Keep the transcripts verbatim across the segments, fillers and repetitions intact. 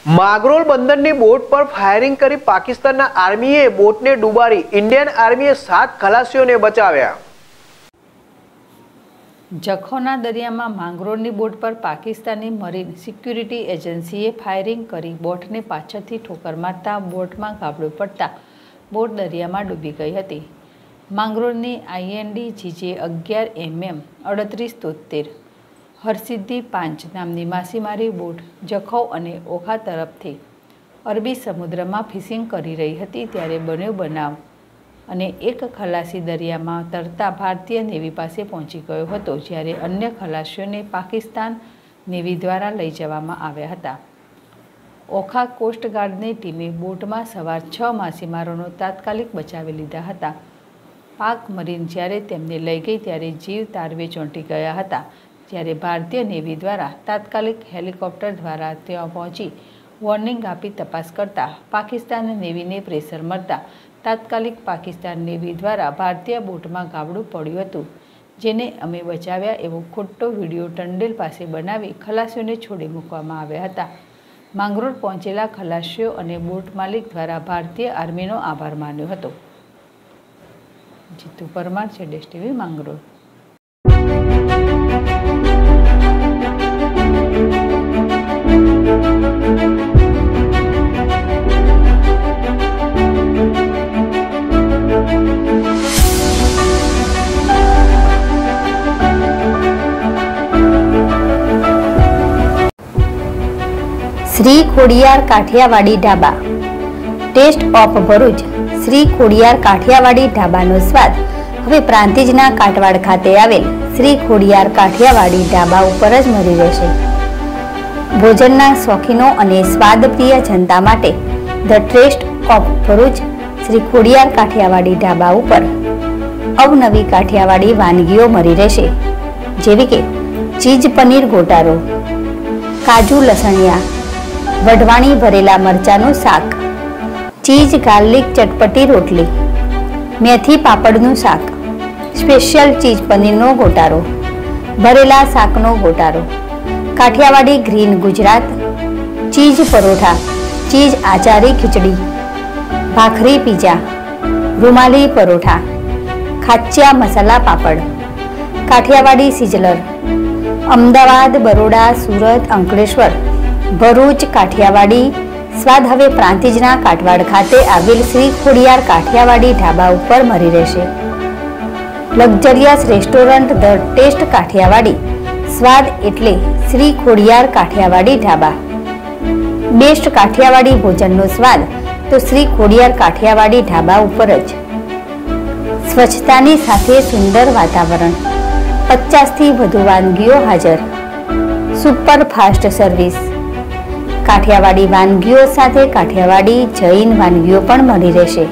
मागरोल बंदरनी boat पर firing करी पाकिस्तानना आर्मीए बोटने डूबाड़ी Indian आर्मीए सात खलासीओने बचाव्या। जखौना दरियामां मांगरोळनी बोट पर पाकिस्तानी मरीन सिक्योरिटी एजेंसीए फायरिंग करी बोटने पाछळथी ठोकर मारता बोटमां गाबडું પડતા बोट दरियामां डूबी गई हती। मांगरोळनी आईएनडी जीजे अगियार एमएम अड़तरीस तोतेर हरसिद्धि पांच नामनी माछीमारी बोट जखौ अने ओखा तरफथी अरबी समुद्र में फिशिंग करी रही हती त्यारे बन्यो बनाव अने एक खलासी दरिया में तरता भारतीय नेवी पासे पहोंची गयो हतो, ज्यारे अन्य खलासीओने पाकिस्तान नेवी द्वारा लई जवामां आव्या हता। ओखा कोस्टगार्डनी टीमे बोट में सवार छ माछीमारोनो तात्कालिक बचावी लीधा हता। पाक मरीन ज्यारे तेमने लई गई त्यारे जीव तारवे चोंटी गया हता, ज्यारे भारतीय नेवी द्वारा तात्कालिक हेलिकॉप्टर द्वारा त्यां पहोंची वॉर्निंग आपी तपास करता पाकिस्तान नेवी ने प्रेशर मळता तात्कालिक पाकिस्तान नेवी द्वारा भारतीय बोट में गाबडું पड्युं हतुं, जेने अमे बचाव्या एवो खोटो विडियो टंडेल पासे बनावी खलासीओने छोड़ी मूकवामां आव्या हता। मांगरोळ पहोंचेला खलासीओ अने बोट मालिक द्वारा भारतीय आर्मीनो आभार मान्यो हतो। जीतू परमार, जेडेश TV, Mangrol. Shri Khodiyar Kathiawadi dhaba taste of Bharuch. Shri Khodiyar Kathiawadi ढाबानो स्वाद हवे प्रांतिजना काटवाड़ खाते आवेल श्री खोडियार काठियावाड़ी ढाबा उपर ज मळी रहेशे। भोजनना शौकीनो अने स्वादप्रिय जनता माटे the taste of Bharuch Shri Khodiyar Kathiawadi dhaba उपर अवनवी काठियावाड़ी वानगीओ मळी रहेशे, जेवी के चीज पनीर गोटारो, काजू लसणिया, वढवाणी भरेला मरचाનું શાક, ચીઝ ગાર્લિક ચટપટી રોટલી, મેથી પાપડનું શાક, સ્પેશિયલ ચીઝ પનીરનો ગોટારો, ભરેલા શાકનો ગોટારો, Kathiawadi green Gujarat, cheese paratha, cheese achari khichdi, bhakri pizza, rumali paratha, ખાચ્યા મસાલા પાપડ, કાઠિયાવાડી સિઝલર, અમદાવાદ, બરોડા, સુરત, અંકલેશ્વર, भरूच काठियावाड़ी स्वाद हवे प्रांतिजना काटवाड़ खाते आवेल श्री खोडियार काठियावाड़ी ढाबा उपर मळी रहेशे। Luxurious restaurant the taste Kathiawadi स्वाद एटले श्री खोडियार काठियावाड़ी ढाबा। बेस्ट काठियावाड़ी भोजननो स्वाद तो श्री खोडियार काठियावाड़ी ढाबा उपर ज। स्वच्छतानी साथे सुंदर वातावरण, पचास थी वधु वानगीओ हाजर, सुपर फास्ट सर्विस, काठियावाड़ी वानगीओ साथे काठियावाड़ी जैन वानगीओ पण मळी रहेशे।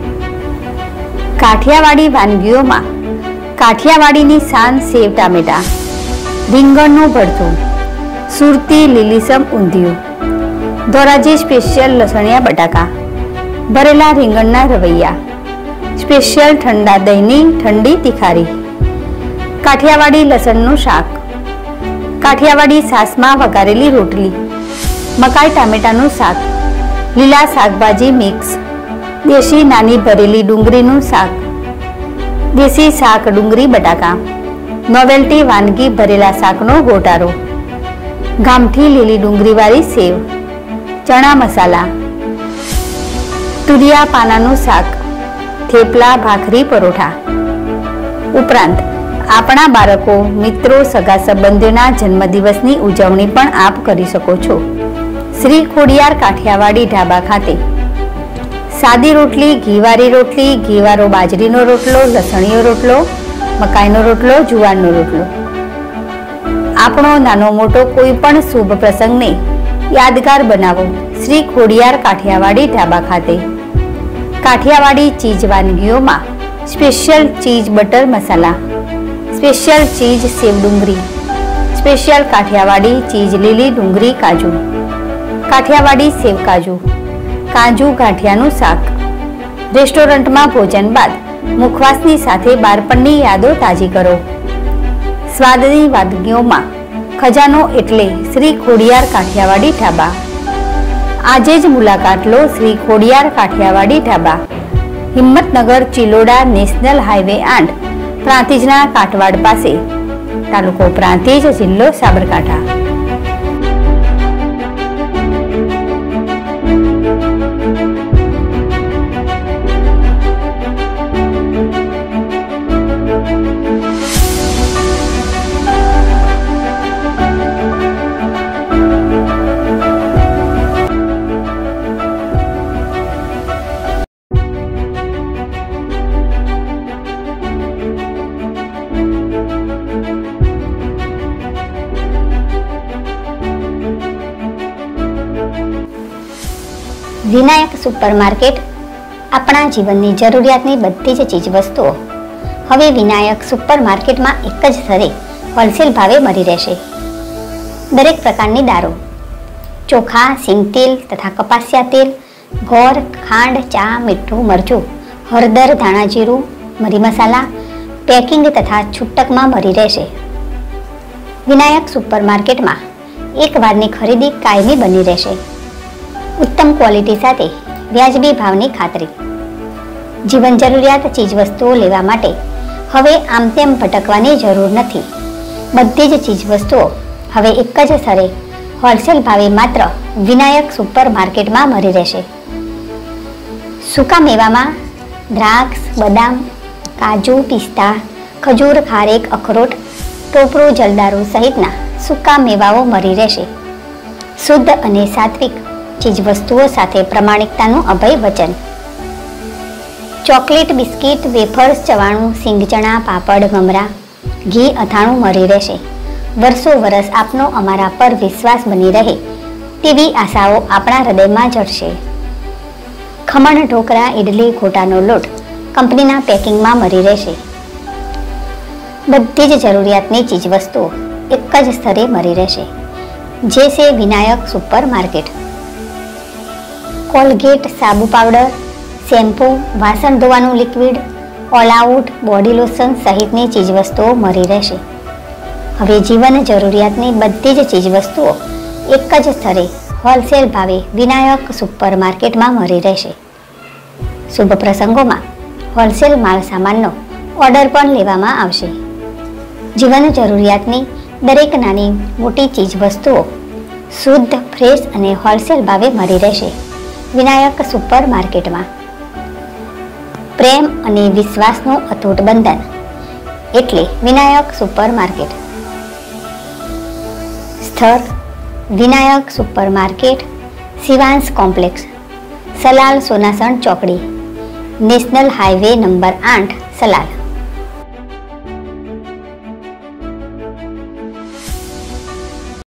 काठियावाड़ी वानगीओ में काठियावाड़ीनी शान सेव टामेटा, રીંગણનું ભરતું, સુરતી લીલીસમ ઊંધિયું, ધોરાજી સ્પેશિયલ લસણિયા બટાકા, ભરેલા રીંગણના રવૈયા, સ્પેશિયલ ઠંડા દહીંની ઠંડી તિખારી, કાઠિયાવાડી લસણનું શાક, કાઠિયાવાડી સાસમાં વઘારેલી રોટલી, મકાઈ ટામેટાનું શાક, લીલા શાકભાજી મિક્સ, દેશી નાની ભરેલી ડુંગળીનું શાક, દેશી શાક ડુંગળી બટાકા, નોવેલ્ટી વાનગી ભરેલા શાકનો ગોટારો, ગામઠી લીલી ડુંગળીવાળી સેવ, ચણા મસાલા, તુરિયા પાનાનું શાક, થેપલા, ભાખરી, પરોઠા। ઉપરાંત આપણા બાળકો, મિત્રો, સગા સંબંધીઓના જન્મદિવસની ઉજવણી પણ આપ કરી શકો છો। श्री खोडियार काठियावाड़ी ढाबा खाते सादी रोटली, घीवारी रोटली, घीवारो बाजरीनो रोटलो, लसणियो रोटलो, मकाईनो रोटलो, जुवारनो रोटलो। आपणो नानो मोटो कोई पण शुभ प्रसंगने यादगार बनावो श्री खोडियार काठियावाड़ी ढाबा खाते। काठियावाड़ी चीज वानगीओ में special cheese butter masala, special cheese sev डूंगरी, स्पेशियल काठियावाड़ी चीज लीली डूंगरी काजू, काठियावाड़ी सेव काजू, काजू गाठियाનું શાક। રેસ્ટોરન્ટમાં ભોજન બાદ મુખવાસની સાથે બાળપણની યાદો તાજી કરો। સ્વાદની વાનગીઓમાં ખજાનો એટલે શ્રી ખોડિયાર કાઠિયાવાડી ઢાબા। આજે જ મુલાકાત લો શ્રી ખોડિયાર કાઠિયાવાડી ઢાબા, હિંમતનગર ચિલોડા નેશનલ હાઈવે આઠ, પ્રાંતિજના કાટવાડ પાસે, તાલુકો પ્રાંતિજ, જિલ્લો સાબરકાંઠા। વિનાયક સુપરમાર્કેટ આપણા જીવનની જરૂરિયાતની બધી જ ચીજવસ્તુઓ હવે વિનાયક સુપરમાર્કેટમાં એક જ સ્થળે હોલસેલ ભાવે મળી રહેશે। દરેક પ્રકારની દાળો, ચોખા, સિંગતેલ તથા કપાસિયા તેલ, ગોળ, ખાંડ, ચા, મીઠું, મરચું, હળદર, ધાણા જીરું, મરી મસાલા પેકિંગ તથા છૂટકમાં મળી રહેશે। વિનાયક સુપરમાર્કેટમાં એક વારની ખરીદી કાયમી બની રહેશે। उत्तम क्वॉलिटी साथे व्याजबी भावनी खातरी। जीवन जरूरियात चीजवस्तुओं लेवा माटे हवे आम तेम भटकवानी जरूर नथी। बधी ज चीजवस्तुओं हवे एक ज स्थळे होलसेल भावे मात्र विनायक सुपरमार्केट में मळी रहेशे। सूका मेवामां द्राक्ष, बदाम, काजू, पिस्ता, खजूर, खारेक, अखरोट, टोपरू, जलदारू सहितना सूका मेवाओ मळी रहेशे। शुद्ध अने सात्विक चीजवस्तुओं साथे प्रामाणिकतानुं अभय वचन। चॉकलेट, बिस्किट, वेफर्स, चवाणुं, सींगचणा, पापड़, ममरा, घी, अथाणुं मळी रहेशे। वर्षो वर्ष आपनो अमारा पर विश्वास बनी रहे तेवी आशाओ आपणा हृदयमां जळशे। खमण, ढोकरा, इडली, गोटानो लोट कंपनीना पेकिंगमां मळी रहेशे। बधी ज जरूरियातनी चीजवस्तुओ एक ज स्थळे मळी रहेशे, जे छे विनायक सुपरमार्केट। कोलगेट, साबु पाउडर, शैम्पू, वासन धोवानुं liquid, all out, body lotion सहितनी चीजवस्तुओं मळी रहेशे। हवे जीवन जरूरियातनी बधी ज चीजवस्तुओ एक ज स्थळे होलसेल भावे विनायक सुपरमार्केटमां मळी रहेशे। शुभ प्रसंगोमां होलसेल माल सामाननो ऑर्डर पण लेवामां आवशे। जीवन जरूरियातनी दरेक नानी मोटी चीजवस्तुओ शुद्ध, फ्रेश अने होलसेल भावे मळी रहेशे। विनायक सुपरमार्केट में प्रेम अने विश्वासनु अतूट बंधन एटले विनायक सुपरमार्केट। स्थळ विनायक सुपरमार्केट, शिवांश कॉम्प्लेक्स, सलाल सोनासण चौकड़ी, नेशनल हाईवे नंबर आठ, सलाल।